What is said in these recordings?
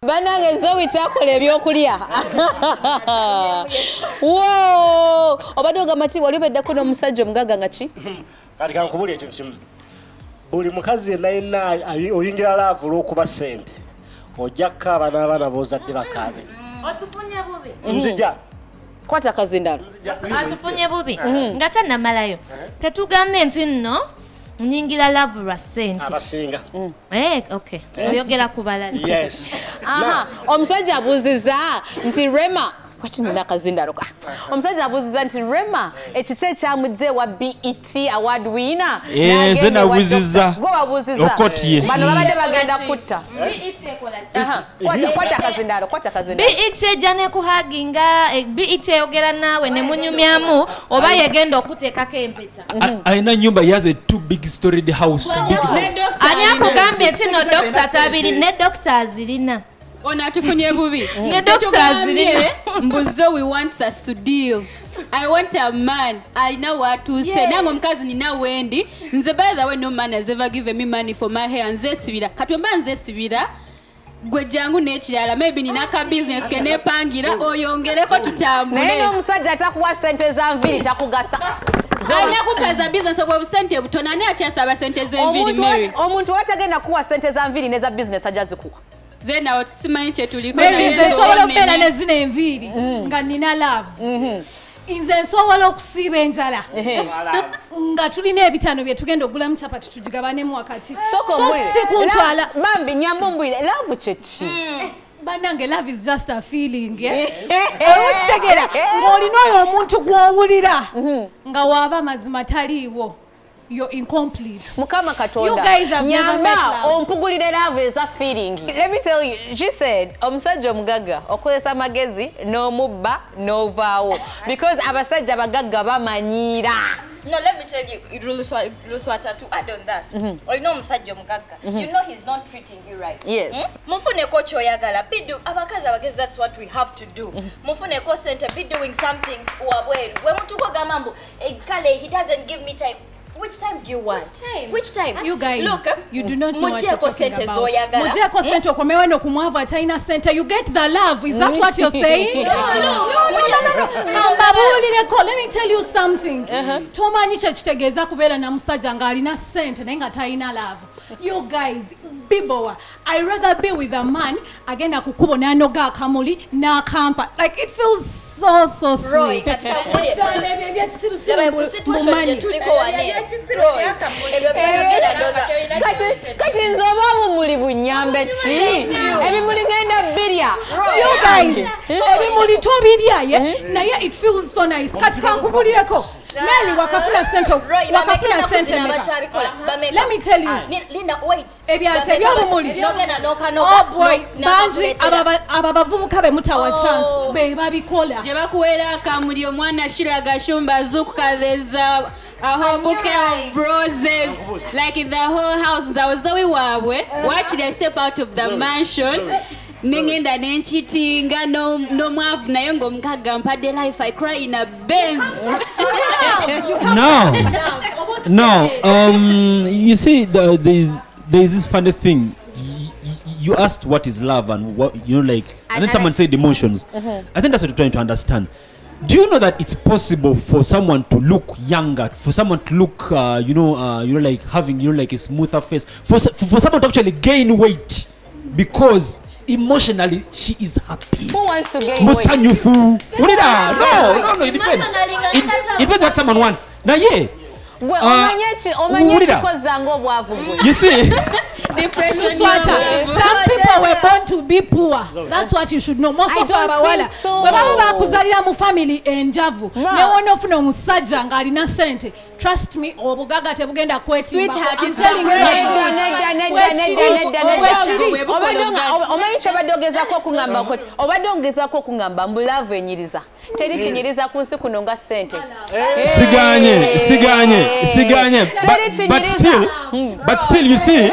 Banange Zoe chakola ebyokulya. Whoa! Obadoga mati wali bedda kuno omusajja omugaga nga ki? Kati kankubuli ekyo kimu. Buli mukazi yenna oyingira laavu olw'okuba ssente. Ojja kukaaba n'abaana b'ozadde bakaabe. Otufunye bubi. Nzija. Kwata kazindalo. Atufunye bubi. Nga tannamalayo. Tetugambye nti nno nyingira laavu lwa ssente. Abasinga. Okay. Oyogera ku balala. Yes. Aha. Omusajja abuuziza nti Rema Kwachini kazindalo. Omusajja abuuziza nti Rema ekite ekyamujje wa BET award winner. Zena abuuziza. Go abuuziza. Okotye. Bano babadde bagenda kutta. BET ekola ki? Kwata kazindalo. BET ejja kuhaginga, BET eyogera naawe ne munyumyamu oba yegenda okuteekako empeta. Alina nyumba yazo 2 big storied house. Ani akugambye nti no doctor tabiri ne doctor zirina. Ona tufunye bubi. Ne doctor zirina. Mbuzo we want us to deal. I want a man. I know what to say. Nango mkazi nina wendi. Nze by the way no man has ever given me money for my hair. Nze sibira. Katwemba nze sibira. Gwe jangu n'ekirala maybe nina ka business kene pangira oyongereko tutambule. Naye omusajja atakuwa sente za nviri takugasa. Anya kupaza business obwo sente butono ani akyasaba sente z'enviri Mary. Omuntu watagenda kuwa sente za nviri neza business ajazikuwa. Then out simanyi kye tuliko. Mary nze nsobola okubeera ne zino enviiri nga nina love. Nze nsobola okusiiba enjala nga tulina ebitano bye tugenda okugulamu capati tugigabanemu wakati. So si kuntwala. Bambi nyambumbwire love kyeki. Banange love is just a feeling. Okitegera ng'olina oyo omuntu gw'owulira nga waaba mazima taliiwo. You're incomplete. Mukama Katonda. You guys have never met love. Ompugulire love is a feeling. Let me tell you, she said, omusajja omugaga okozesa amagezi n'omubba n'ovaawo. Because abasajja abagagga bamanyira. No, let me tell you, Ruswata, to add on that. Or you know omusajja omugaga. You know he's not treating you right. Yes. Mufune ko choyagala. Bidu abakazi abagezi, that's what we have to do. Mufune ko center be doing something wabweru. When mutuko gamambo, kale he doesn't give me time. Which time do you want? Which time? You guys, look, you do not know what you're talking about. Mujeko sente okomewe no kumwava ataina center. You get the love. Is that what you're saying? No. Let me tell you something. Toma niche chitegeza kubeera na musajja nga alina center naye nga taina love. You guys, bibowa. I rather be with a man agenda kukubo n'anoga akamuli n'akampa. Like it feels so sweet. Roy, katika mwili. Kati nzobamu muli bunyambe ki? Ebimuli genda birya. You guys, ebimuli to birya ye. Naye it feels so nice. Kati kankubulireko. Mary wakafuna center. Wakafuna center. Let me tell you. Linda, wait. Ebyate by'obumuli. Oh boy, banji ababavubuka be mutawa chance. Be babikola. Je bakuwera akamuli omwana shiraga shumba zukuka there's a whole bouquet of roses like in the whole house. Nzawozawi wabwe watch they step out of the mansion. Ningenda nenchitinga no mwavu naye ng'omukaga mpadde life I cry in a Benz. No. You see, there's this funny thing. You asked what is love and what and then someone said emotions. I think that's what you're trying to understand. Do you know that it's possible for someone to look younger, for someone to look, like having, like a smoother face, for someone to actually gain weight because emotionally she is happy? Who wants to gain weight? No, it depends. It depends what someone wants. Now, yeah. You see, depression. Some people were born to be poor. That's what you should know. Most of abawala baba bakuzalira mu family enjavu ne wona ofuna omusajja nga alina sente. Trust me, obugaga tebugenda kwetimba. I'm telling you. Omanyi badogezako okungamba okoti obadde ongezako okungamba mbulavu enyiriza teri kinyiriza ku nsi kuno nga sente. Siganye. But still, you see,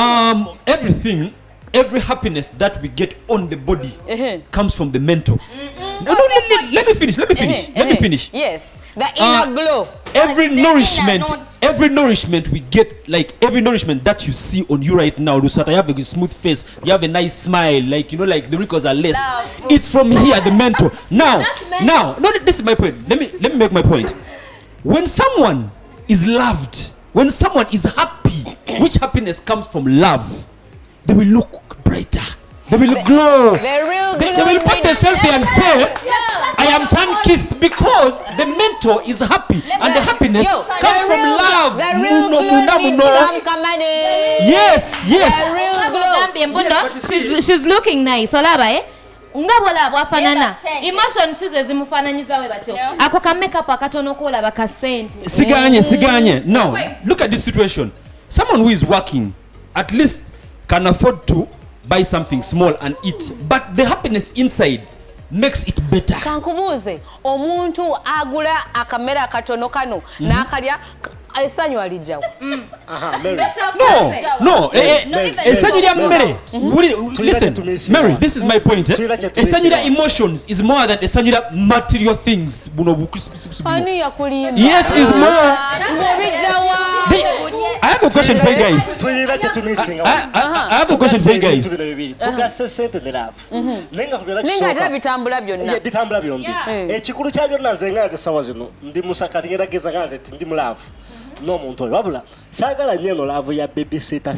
every happiness that we get on the body comes from the mental. No, let me finish. Yes. The inner glow. Every The nourishment, inner, not- every nourishment we get, like every nourishment that you see on you right now, Lusata, you have a smooth face, you have a nice smile, like you know, like the wrinkles are less. Love. It's from here, the mentor. Now, That's mental. now, no, this is my point. Let me make my point. When someone is loved, when someone is happy, which happiness comes from love, they will look brighter. They will glow. The real They glow. will post a selfie and say, I am sun-kissed because the mentor is happy and the happiness comes from love. The real Muno, glow muna, needs muno. some kamane. Yes, The yes. real glow. Gambye mbondo she's looking nice olaba nga bwolaba afanana Never sent. emotion size zimufananyiza we batyo ako ka makeup akatono kolaba ka sente Siganye. Now, look at this situation. Someone who is working at least can afford to buy something small and eat, but the happiness inside makes it better. Kankubuuze omuntu agula akamera akatono kano n'akalya essanyu alijjawo. Aha, Mary. No. Essanyu lya mmere. Listen, Tulina Mary, this is my point. Tulina kye tumisira. Essanyu lya emotions is more than essanyu lya material things. Buno buno. Ani yakulimba? Yes, is more. Ng'obijjawa. I have a question for you guys. Tulina kye tumisinga. I have a question for you guys. Tugasa sente ne love. Nenga kubeera Naye ng'ate kisooka. bitambula byonna. Bitambula byombi. Ekikulu kya byonna nze nga nze sawa zino ndi musakati ngenda geza nga nze ndi mu love. N'omuntu oyo wabula saagala nnyo eno laavu ya baby sita.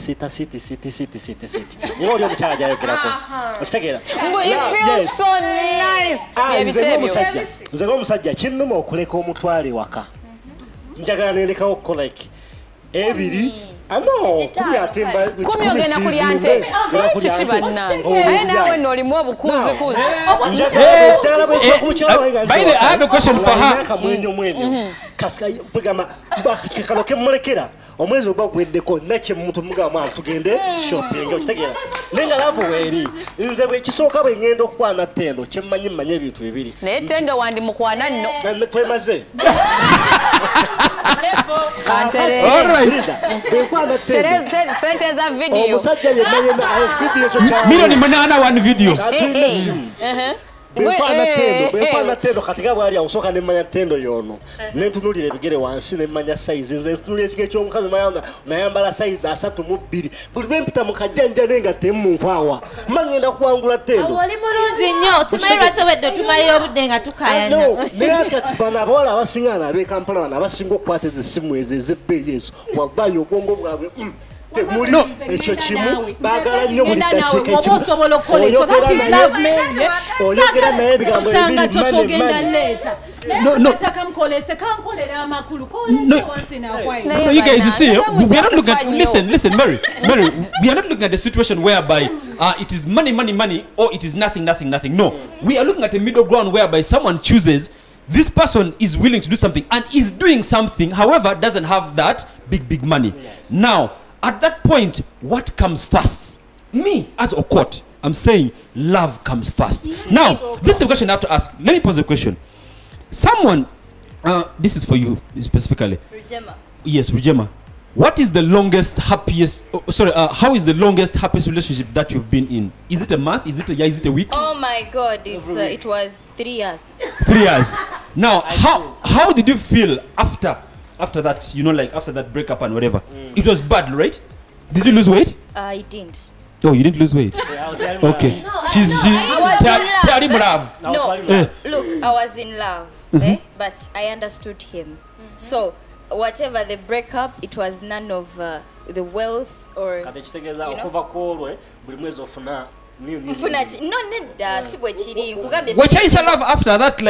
Ng'oli omukyala gy'ayogerako. Okitegeera? It feels so nice. Nze ng'omusajja kinnuma okuleka omutwale waka. Njagala nendekawo okukola iki. Ebiri. Kumi atemba. Kumi ogenda kulya nte. Kiki bannange. Naye naawe n'olimu obukuuzikuuzi. By the way, I have a question for her. Kano kemulekera omwezi ogwa gweddeko nakye muntu mugamba tugende shopping okitegeera nenga laavu weeri nze bwe kisooka bwe ngenda okukwana ttendo kyemmanyi ebintu bibiri Naye ttendo wandi mukwana nno. twemaze bwenkwana ttendo Sente za vidiyo. omusajja yenna vidiyo ekyo kya Milioni 8 one video. atulina essimu bwenkwana ttendo kati nga bwali awusooka nemmanya ttendo y'ono nentunulira ebigere wansi nemmanya sayizi nze ntunulira ekigere ky'omukazi nayambala sayizi 32 buli lwempita mu kajjanja nenga temunkwawa mba ngenda kuwangula ttendo oli mulungi nnyo simanyi lwaki obedde otumalira obudde nga tukayana naye ati kati bano abawala abasinga ab'e Kampala bano abasinga okukwata ezisimu ezo ez'ebbeeyi ezo wabbaayo obwongo bwabwe temuli ekyo kimu baagala nnyo buli dakiika oba osobola okukola ekyo that is love Mary oyogera naye ebigambo kyanga ebiri kyogenda leeta No. takamkolese kankolera amakulu kolese once in a while No, you guys, you see, we are not looking at. Listen, Mary, we are not looking at the situation whereby it is money, or it is nothing. No, we are looking at a middle ground whereby someone chooses. This person is willing to do something and is doing something, however, doesn't have that big money. Now, at that point, what comes first? Me, as a court, I'm saying love comes first. Now, this is a question I have to ask. Let me pose a question. Someone, this is for you specifically. Rujema. Yes, Rujema. What is the longest, happiest? How is the longest, happiest relationship that you've been in? Is it a month? Is it a year? Is it a week? Oh my God, it was 3 years. 3 years. Now, how did you feel after that? You know, like after that breakup and whatever. It was bad, right? Did you lose weight? I didn't. Oh, you didn't lose weight. Okay. I was in love. No, Look, I was in love, but I understood him. So, whatever the breakup, it was none of the wealth or. kati kitegeeza okuva kwolwe buli mwezi ofuna Nfuna no nedda si bwe kiri nkugambye What is love after that?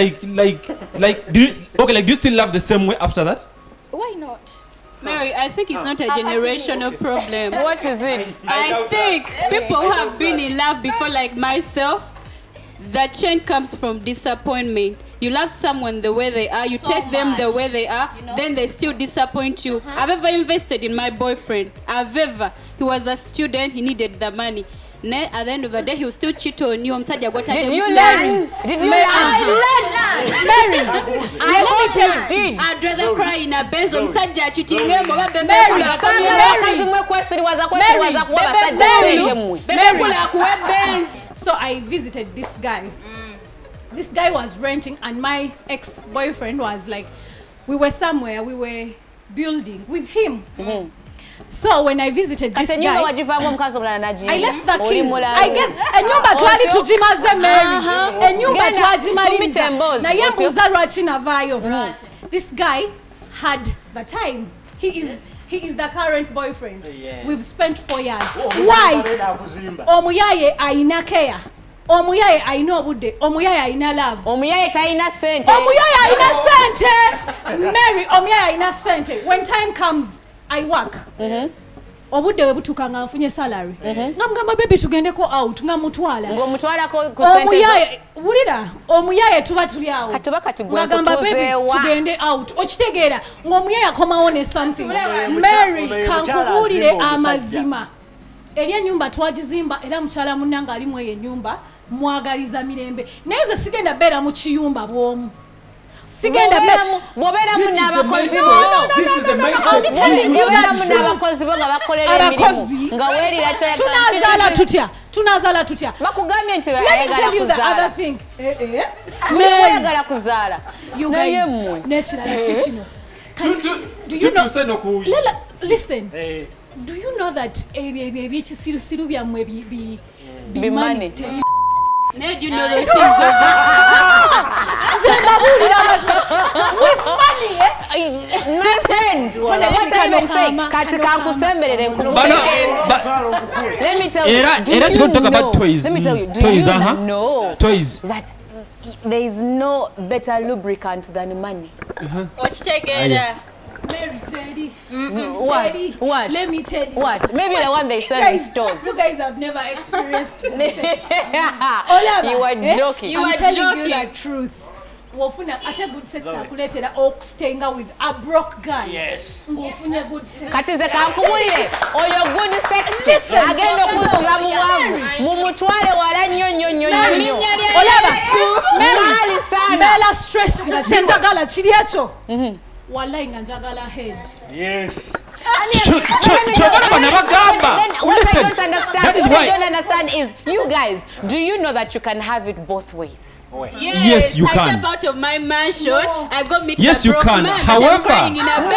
Like do you still love the same way after that? Why not? Mary, I think it's not a generational problem. What is it? I think people who have been in love before, like myself, the change comes from disappointment. You love someone the way they are, you take them the way they are, then they still disappoint you. I've ever invested in my boyfriend. He was a student, he needed the money. At the end of the day, he will still cheat on you. Did you learn? I learned. Mary, I did. I'd rather cry in a Benz omusajja cheating So I visited this guy. This guy was renting and my ex-boyfriend was like, we were somewhere, we were building with him. So when I visited this guy, I left the keys. I gave a nyumba twali tujimaze Mary. A nyumba twajimalinza. Na yembuza lwaki navayo. This guy had the time. He is the current boyfriend. We've spent 4 years. Why? Omuyaye aina care. Omuyaye aina obudde. Omuyaye aina love. Omuyaye taina sente. Omuyaye aina sente. Mary, omuyaye aina sente. When time comes, I work. Obudde webutuka nga nfunye salary. Ngamugamba baby tugendeko out nga mutwala. Ng'omutwalako ku sente. Omuyaye wulira omuyaye tuba tuli awo. Katuba kati gwe Ngagamba baby tugende out. Okitegeera ng'omuyaye akomawo ne something. Mary kankubuulire amazima. Eri ennyumba twagizimba era mukyala munnanga ali mu eyo ennyumba mwagaliza mirembe. Naye nze sigenda beera mu kiyumba bw'omu. Sigenda bw'obeera mu n'abakozi bo. Abakozi nga weerira tunazaala tutya bakugambye nti ayagala kuzaala naye mmwe n'ekirala kikino. Listen, do you know that ebyekisirusiru byammwe bimane? Now you know those things with money, my friend. What I even say, let me tell you. Let's go talk about toys. Let me tell you. Toys, know toys. That there is no better lubricant than money. Watch together. Mary Teddy. What? Let me tell you. What? Maybe the one they sell in stores. You guys have never experienced sex. You were joking. I'm telling you the truth. Wofuna ate good sex akuletera okustenga with a broke guy. Yes. Ngofunye good sex. Kati ze kankubulire oyo good sex agenda okuzula mu bwavu mumutwale wala nnyo. Olaba mali sana. Mela stressed nga chenjagala kiri ekyo. Wallahi nga njagala head. Yes. What I don't understand is, you guys, do you know that you can have it both ways? Yes, you I can. step out of my mansion. I go meet Yes, a you broke can. man. However, I'm crying in a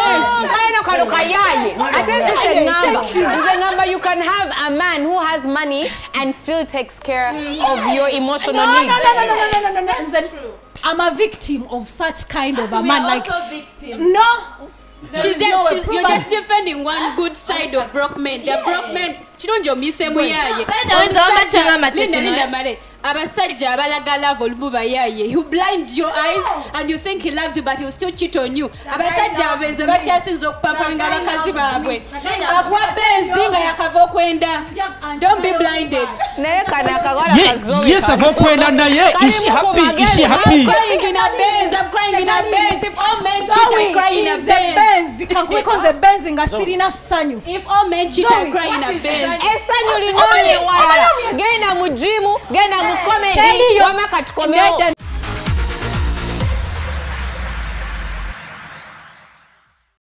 number. You can have a man who has money and still takes care of your emotional needs. No. I'm a victim of such kind of a man. Like, no. You're just defending one good side of broke men. The broke men, chironjo mise muyaye. Linda mare. Abasajja abalaga love olububa yaye. He blind your eyes and you think he loves you but he'll still cheat on you. Abasajja abenze bakyasinza okupapanga abakazi baabwe. Abwa benzi nga yakava okwenda. Don't be blinded. Naye kana akagala kazowe. Yes, ava okwenda naye. Is she happy? Is she happy? I'm crying in a Benz. I'm crying in a Benz. If all men cheat, I cry in a Benz. Kankweko Benz nga sirina sanyu. If all men cheat, I cry in a Benz. Esanyu linone wala. Genda mu gym, genda mu comedy, wama katukomeo.